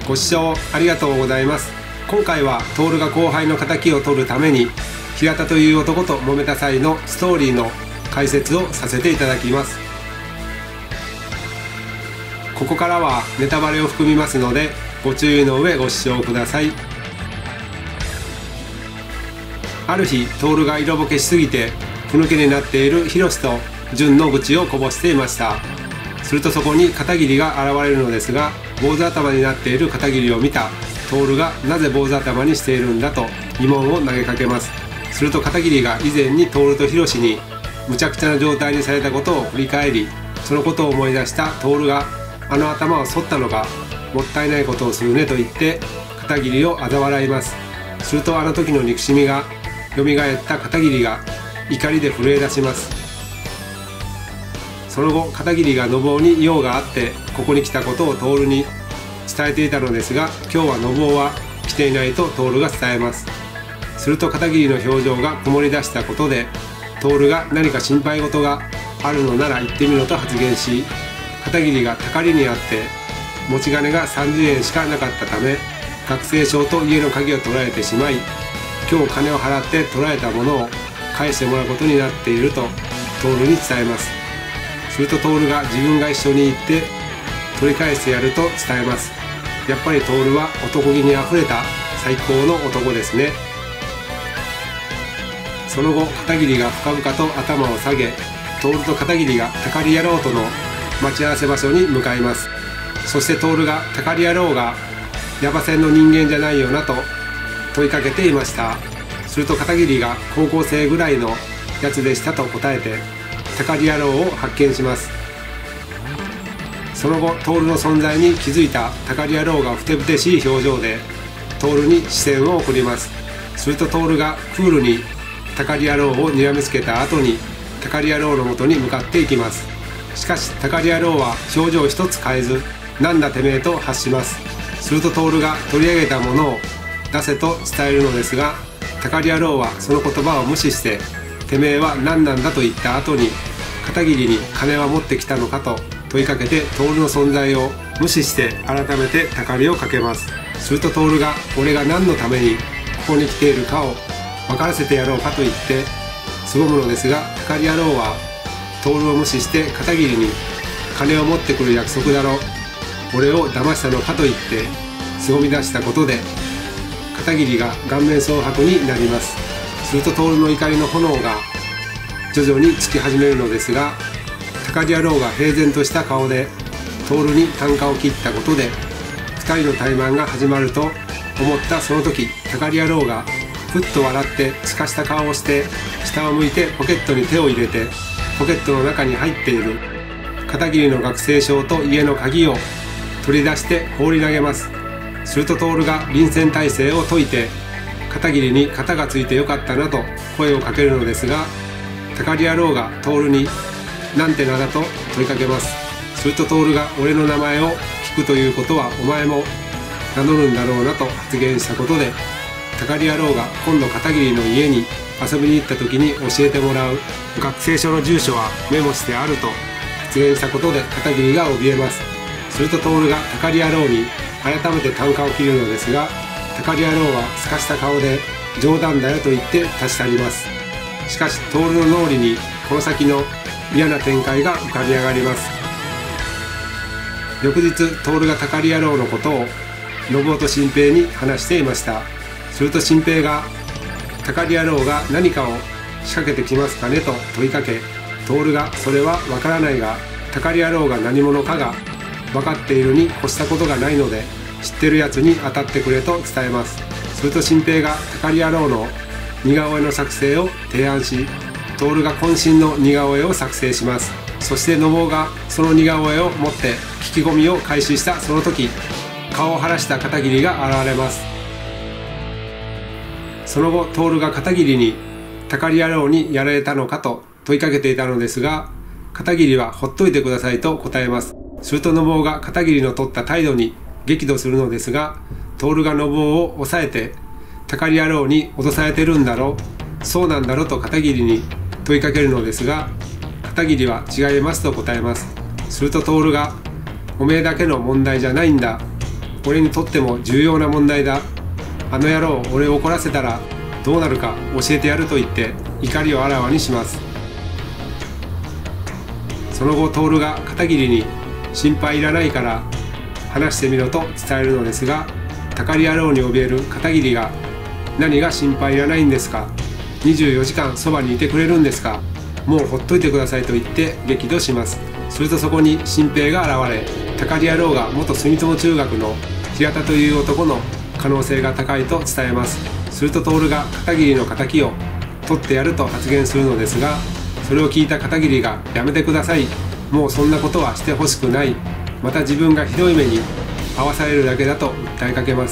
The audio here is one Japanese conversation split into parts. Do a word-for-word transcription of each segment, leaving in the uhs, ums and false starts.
ご視聴ありがとうございます。今回は徹が後輩の敵を取るために平田という男と揉めた際のストーリーの解説をさせていただきます。ここからはネタバレを含みますのでご注意の上ご視聴ください。ある日、徹が色ぼけしすぎてふぬけになっている広志と純の愚痴をこぼしていました。するとそこに片桐が現れるのですが、坊主頭になっている片桐を見た徹がなぜ坊主頭にしているんだと疑問を投げかけます。すると片桐が以前に徹と広志にむちゃくちゃな状態にされたことを振り返り、そのことを思い出した徹があの頭を剃ったのかもったいないことをするねと言って片桐を嘲笑います。するとあの時の憎しみが蘇った片桐が怒りで震え出します。その後片桐が信夫に用があってここに来たことを徹に伝えていたのですが、今日は信夫は来ていないと徹が伝えます。すると片桐の表情が曇り出したことで徹が何か心配事があるのなら言ってみろと発言し、片桐がたかりにあって持ち金がさんじゅうえんしかなかったため学生証と家の鍵を取られてしまい、今日金を払って取られたものを返してもらうことになっていると徹に伝えます。すると徹が自分が一緒に行って取り返してやると伝えます。やっぱり徹は男気にあふれた最高の男ですね。その後片桐が深々と頭を下げ、徹と片桐がたかり野郎との待ち合わせ場所に向かいます。そして徹がたかり野郎がヤバ線の人間じゃないよなと問いかけていました。すると片桐が高校生ぐらいのやつでしたと答えてたかり野郎を発見します。その後徹の存在に気づいたたかり野郎がふてぶてしい表情で徹に視線を送ります。すると徹がクールにたかり野郎を睨みつけた後にたかり野郎のもとに向かっていきます。しかしたかり野郎は表情一つ変えずなんだてめえと発します。すると徹が取り上げたものを出せと伝えるのですが、たかり野郎はその言葉を無視しててめえは何なんだと言った後に片桐に金は持ってきたのかと問いかけて徹の存在を無視して改めてたかりをかけます。すると徹が俺が何のためにここに来ているかを分からせてやろうかと言って凄むのですが、たかり野郎は徹を無視して片桐に金を持ってくる約束だろ、俺を騙したのかと言って凄み出したことで片桐が顔面蒼白になります。すると徹の怒りの炎が徐々につき始めるのですが、たかり野郎が平然とした顔で徹に啖呵を切ったことでふたりの怠慢が始まると思ったその時、たかり野郎がふっと笑ってすかした顔をして下を向いてポケットに手を入れてポケットの中に入っている片桐の学生証と家の鍵を取り出して放り投げます。すると徹が臨戦態勢を解いて片桐に肩がついてよかったなと声をかけるのですが、たかり野郎が徹になんて名だと問いかけます。すると徹が俺の名前を聞くということはお前も名乗るんだろうなと発言したことで、たかり野郎が今度片桐の家に遊びに行った時に教えてもらう学生証の住所はメモしてあると発言したことで片桐が怯えます。すると徹がたかり野郎に改めて啖呵を切るのですが、たかり野郎はすかした顔で冗談だよと言って立ち去ります。しかし徹の脳裏にこの先の嫌な展開が浮かび上がります。翌日徹がたかり野郎のことを信夫と新平に話していました。すると新平がたかり野郎が何かを仕掛けてきますかねと問いかけ、徹がそれはわからないがたかり野郎が何者かが分かっているに越したことがないので知ってるやつに当たってくれと伝えます。すると新平がたかり野郎の似顔絵の作成を提案し、徹が渾身の似顔絵を作成します。そして信夫がその似顔絵を持って聞き込みを開始したその時、顔を晴らした片桐が現れます。その後徹が片桐にたかり野郎にやられたのかと問いかけていたのですが、片桐はほっといてくださいと答えます。すると信夫が片桐の取った態度に激怒するのですが、徹が信夫を抑えてたかり野郎に脅されてるんだろ、そうなんだろと片桐に問いかけるのですが、片桐は違いますと答えます。すると徹がおめえだけの問題じゃないんだ、 俺にとっても重要な問題だ。あの野郎、俺を怒らせたらどうなるか教えてやると言って怒りをあらわにします。その後徹が片桐に心配いらないから話してみろと伝えるのですが、たかり野郎に怯える片桐が何が心配いらないんですか、にじゅうよじかんそばにいてくれるんですか、もうほっといてくださいと言って激怒します。するとそこに新平が現れ、たかり野郎が元住友中学の平田という男の可能性が高いと伝えます。すると徹が片桐の敵を取ってやると発言するのですが、それを聞いた片桐がやめてください、もうそんなことはしてほしくない、また自分がひどい目に遭わされるだけだと訴えかけます。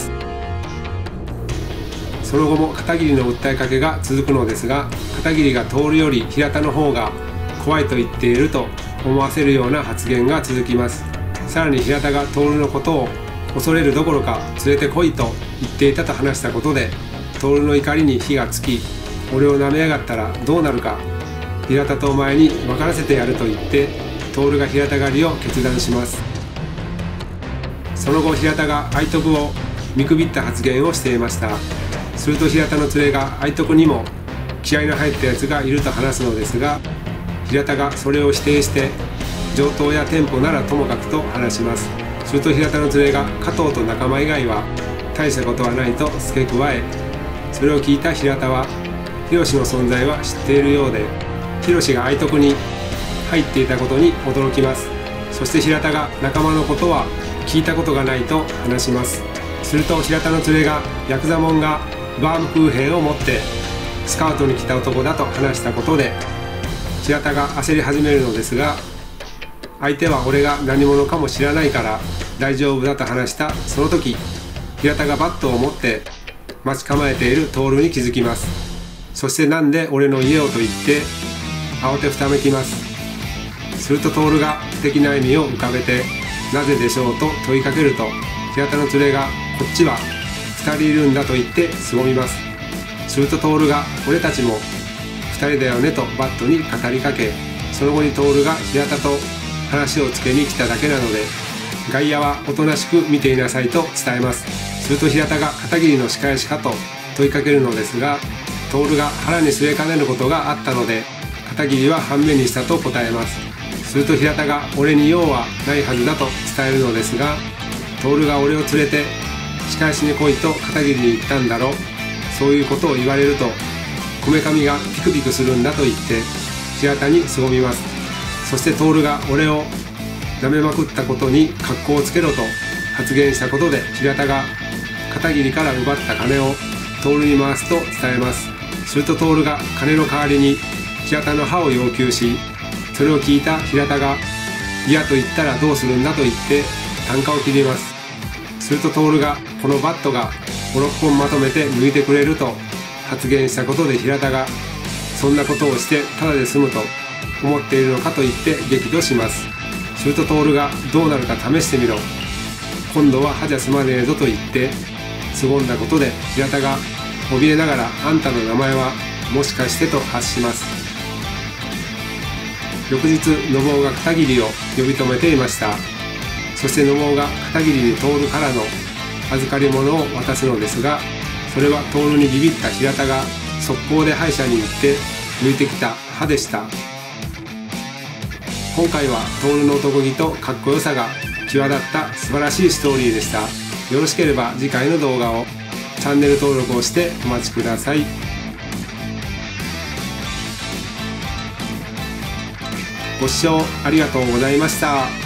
その後も片桐の訴えかけが続くのですが、片桐が徹より平田の方が怖いと言っていると思わせるような発言が続きます。さらに平田が徹のことを恐れるどころか連れてこいと言っていたと話したことで、徹の怒りに火がつき、俺を舐めやがったらどうなるか、平田とお前に分からせてやると言って徹が平田狩りを決断します。その後平田が愛徳を見くびった発言をしていました。すると平田の連れが愛徳にも気合の入ったやつがいると話すのですが、平田がそれを否定して上等や店舗ならともかくと話します。すると平田の連れが加藤と仲間以外は大したことはないと付け加え、それを聞いた平田は広の存在は知っているようで、広が愛徳に入っていたことに驚きます。そして平田が仲間のことは聞いたことがないと話します。すると平田の連れがヤクザモンがバームクーヘンを持ってスカウトに来た男だと話したことで平田が焦り始めるのですが、相手は俺が何者かも知らないから大丈夫だと話したその時、平田がバットを持って待ち構えている徹に気づきます。そしてなんで俺の家をと言って慌てふためきます。すると徹が不敵な笑みを浮かべてなぜでしょうと問いかけると、平田の連れがこっちはふたりいるんだと言って凄みます。すると徹が俺たちもふたりだよねとバットに語りかけ、その後に徹が平田と話をつけに来ただけなので外野はおとなしく見ていなさいと伝えます。すると平田が片桐の仕返しかと問いかけるのですが、徹が腹に据えかねることがあったので片桐は半目にしたと答えます。すると平田が俺に用はないはずだと伝えるのですが、徹が俺を連れて仕返しに来いと片桐に言ったんだろう、そういうことを言われるとこめかみがピクピクするんだと言って平田に凄みます。そして徹が俺を舐めまくったことに格好をつけろと発言したことで、平田が片桐から奪った金を徹に回すと伝えます。すると徹が金の代わりに平田の歯を要求し、それを聞いた平田が嫌と言ったらどうするんだと言って啖呵を切ります。すると徹がこのバットがごろっぽんまとめて抜いてくれると発言したことで、平田がそんなことをしてただで済むと思っているのかと言って激怒します。すると徹がどうなるか試してみろ、今度は歯じゃ済まねえぞと言って凄んだことで、平田が怯えながらあんたの名前はもしかしてと発します。翌日信夫が片桐を呼び止めていました。そして信夫が片桐に徹からの預かり物を渡すのですが、それは徹にビビった平田が速攻で歯医者に行って抜いてきた歯でした。今回は徹の男気とかっこよさが際立った素晴らしいストーリーでした。よろしければ次回の動画をチャンネル登録をしてお待ちください。ご視聴ありがとうございました。